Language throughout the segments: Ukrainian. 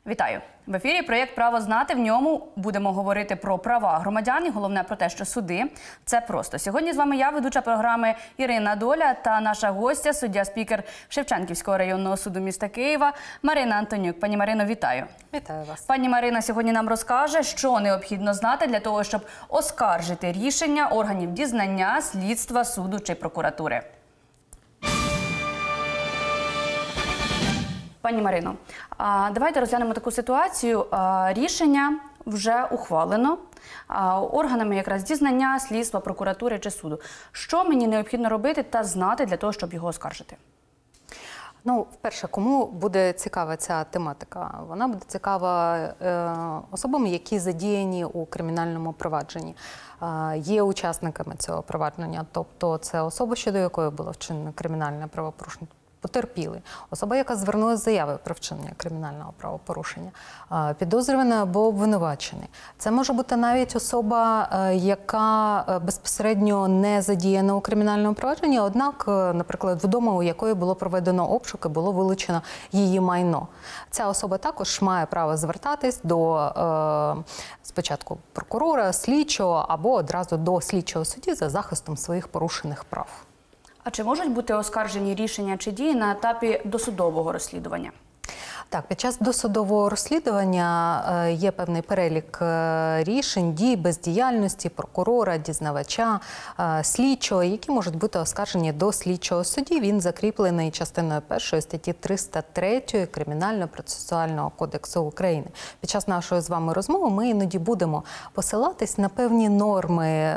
Вітаю! В ефірі проєкт «Право знати». В ньому будемо говорити про права громадян і головне про те, що суди – це просто. Сьогодні з вами я, ведуча програми Ірина Доля та наша гостя, суддя-спікер Шевченківського районного суду міста Києва Марина Антонюк. Пані Марино, вітаю! Вітаю вас! Пані Марина сьогодні нам розкаже, що необхідно знати для того, щоб оскаржити рішення органів дізнання, слідства, суду чи прокуратури. Пані Марино, давайте розглянемо таку ситуацію. Рішення вже ухвалено органами якраз дізнання, слідства, прокуратури чи суду. Що мені необхідно робити та знати для того, щоб його оскаржити? Ну, вперше, кому буде цікава ця тематика? Вона буде цікава особам, які задіяні у кримінальному провадженні, є учасниками цього провадження, тобто це особа, щодо якої було вчинено кримінальне правопорушення. Потерпілий, особа, яка звернулася з заявою про вчинення кримінального правопорушення, підозрюваний або обвинувачений. Це може бути навіть особа, яка безпосередньо не задіяна у кримінальному провадженні, однак, наприклад, вдома, у якої було проведено обшук і було вилучено її майно. Ця особа також має право звертатись до спочатку прокурора, слідчого або одразу до слідчого судді за захистом своїх порушених прав. А чи можуть бути оскаржені рішення чи дії на етапі досудового розслідування? Так, під час досудового розслідування є певний перелік рішень, дій, бездіяльності прокурора, дізнавача, слідчого, які можуть бути оскаржені до слідчого судді. Він закріплений частиною 1 статті 303 Кримінально-процесуального кодексу України. Під час нашої з вами розмови ми іноді будемо посилатись на певні норми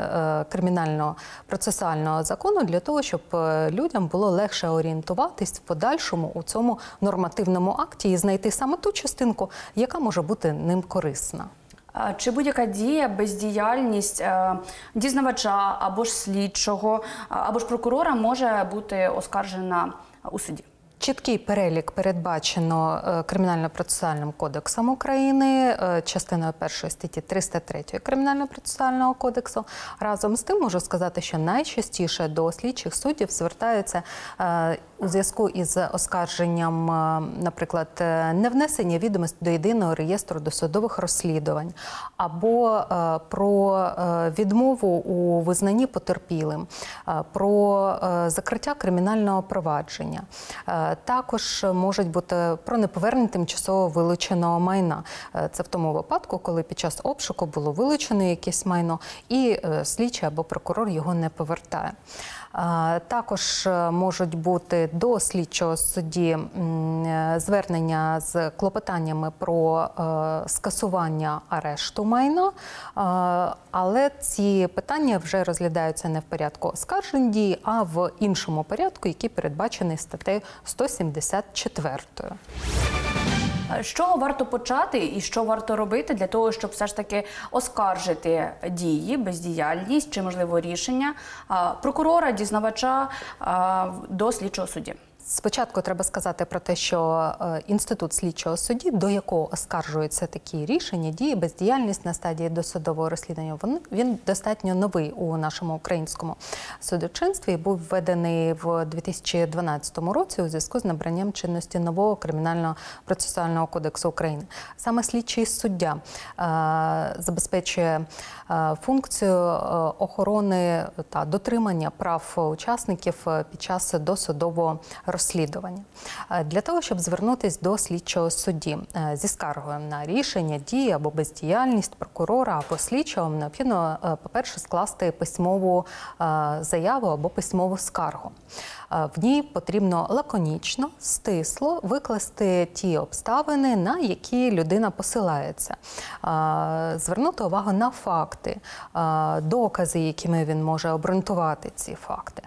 кримінально-процесуального закону для того, щоб людям було легше орієнтуватись в подальшому у цьому нормативному акті і знайти саме ту частинку, яка може бути ним корисна. Чи будь-яка дія, бездіяльність дізнавача або ж слідчого, або ж прокурора може бути оскаржена у суді? Чіткий перелік передбачено Кримінально-процесуальним кодексом України, частиною 1 статті 303 Кримінально-процесуального кодексу. Разом з тим можу сказати, що найчастіше до слідчих суддів звертаються у зв'язку із оскарженням, наприклад, невнесення відомостей до єдиного реєстру досудових розслідувань, або про відмову у визнанні потерпілим, про закриття кримінального провадження. Також можуть бути про неповернення тимчасово вилученого майна. Це в тому випадку, коли під час обшуку було вилучено якесь майно і слідчий або прокурор його не повертає. Також можуть бути до слідчого судді звернення з клопотаннями про скасування арешту майна, але ці питання вже розглядаються не в порядку оскаржень дій, а в іншому порядку, який передбачений статтею 174. З чого варто почати і що варто робити для того, щоб все ж таки оскаржити дії, бездіяльність чи, можливо, рішення прокурора, дізнавача до слідчого судді? Спочатку треба сказати про те, що інститут слідчого судді, до якого оскаржуються такі рішення, дії, бездіяльність на стадії досудового розслідування, він достатньо новий у нашому українському судочинстві і був введений в 2012 році у зв'язку з набранням чинності нового Кримінально-процесуального кодексу України. Саме слідчий суддя забезпечує функцію охорони та дотримання прав учасників під час досудового розслідування. Для того, щоб звернутися до слідчого судді зі скаргою на рішення, дії або бездіяльність прокурора або слідчого, необхідно, по-перше, скласти письмову заяву або письмову скаргу. В ній потрібно лаконічно, стисло викласти ті обставини, на які людина посилається. Звернути увагу на факти, докази, якими він може обґрунтувати ці факти.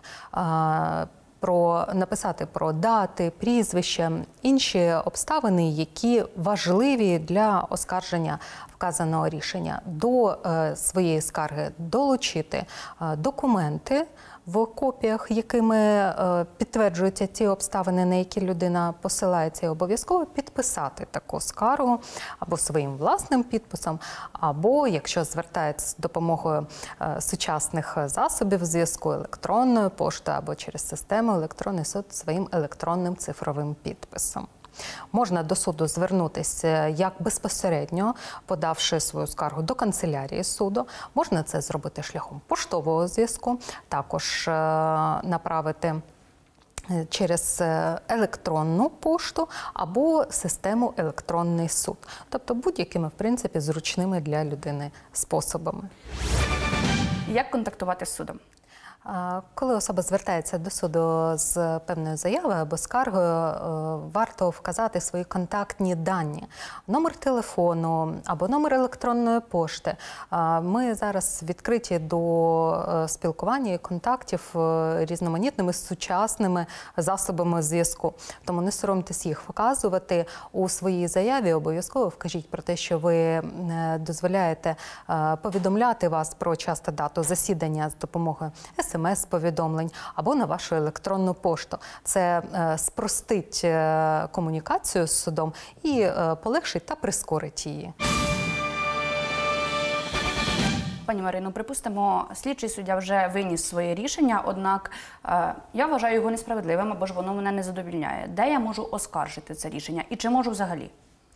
Написати про дати, прізвища, інші обставини, які важливі для оскарження вказаного рішення. До своєї скарги долучити документи в копіях, якими підтверджуються ті обставини, на які людина посилається, і обов'язково підписати таку скаргу або своїм власним підписом, або, якщо звертається з допомогою сучасних засобів зв'язку, електронною поштою або через систему електронний суд, своїм електронним цифровим підписом. Можна до суду звернутися як безпосередньо, подавши свою скаргу до канцелярії суду. Можна це зробити шляхом поштового зв'язку, також направити через електронну пошту або систему електронний суд. Тобто будь-якими, в принципі, зручними для людини способами. Як контактувати з судом? Коли особа звертається до суду з певною заявою або скаргою, варто вказати свої контактні дані. Номер телефону або номер електронної пошти. Ми зараз відкриті до спілкування і контактів різноманітними сучасними засобами зв'язку. Тому не соромтесь їх вказувати у своїй заяві. Обов'язково вкажіть про те, що ви дозволяєте повідомляти вас про час та дату засідання з допомогою СМС-повідомлень або на вашу електронну пошту. Це спростить комунікацію з судом і полегшить та прискорить її. Пані Марино, припустимо, слідчий суддя вже виніс своє рішення, однак я вважаю його несправедливим або ж воно мене не задовольняє. Де я можу оскаржити це рішення і чи можу взагалі?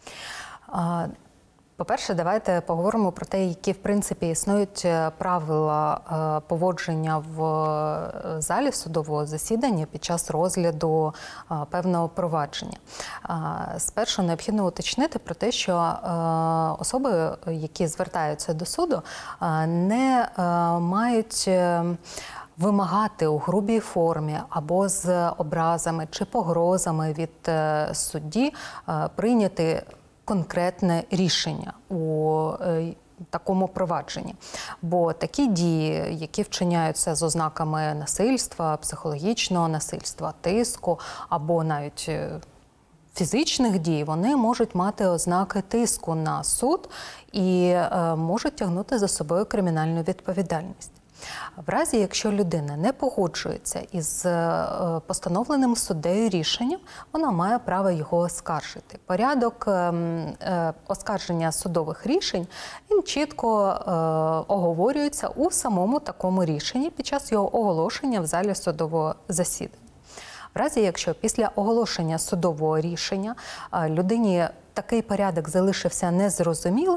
По-перше, давайте поговоримо про те, які, в принципі, існують правила поводження в залі судового засідання під час розгляду певного провадження. Спершу необхідно уточнити про те, що особи, які звертаються до суду, не мають вимагати у грубій формі або з образами чи погрозами від судді прийняти конкретне рішення у такому провадженні. Бо такі дії, які вчиняються з ознаками насильства, психологічного насильства, тиску або навіть фізичних дій, вони можуть мати ознаки тиску на суд і можуть тягнути за собою кримінальну відповідальність. В разі, якщо людина не погоджується із постановленим суддею рішенням, вона має право його оскаржити. Порядок оскарження судових рішень, він чітко оговорюється у самому такому рішенні під час його оголошення в залі судового засідання. В разі, якщо після оголошення судового рішення людині такий порядок залишився незрозумілим,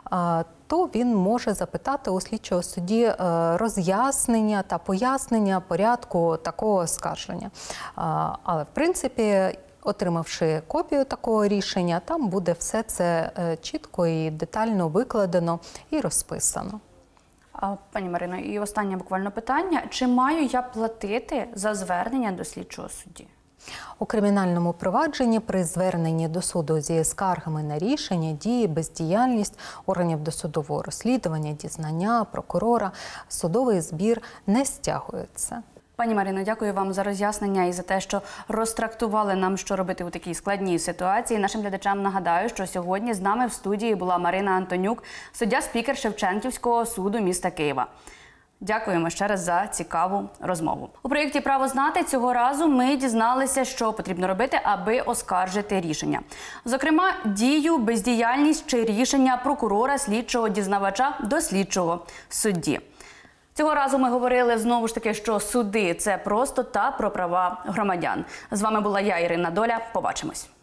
то він може запитати у слідчого судді роз'яснення та пояснення порядку такого оскарження. Але, в принципі, отримавши копію такого рішення, там буде все це чітко і детально викладено і розписано. Пані Марино, і останнє буквально питання. Чи маю я платити за звернення до слідчого судді? У кримінальному провадженні при зверненні до суду зі скаргами на рішення, дії, бездіяльність органів досудового розслідування, дізнання, прокурора, судовий збір не стягується. Пані Марино, дякую вам за роз'яснення і за те, що розтрактували нам, що робити у такій складній ситуації. Нашим глядачам нагадаю, що сьогодні з нами в студії була Марина Антонюк, суддя-спікер Шевченківського суду міста Києва. Дякуємо ще раз за цікаву розмову. У проєкті «Право знати» цього разу ми дізналися, що потрібно робити, аби оскаржити рішення. Зокрема, дію, бездіяльність чи рішення прокурора, слідчого, дізнавача до слідчого судді. Цього разу ми говорили знову ж таки, що суди – це просто та про права громадян. З вами була я, Ірина Доля. Побачимось.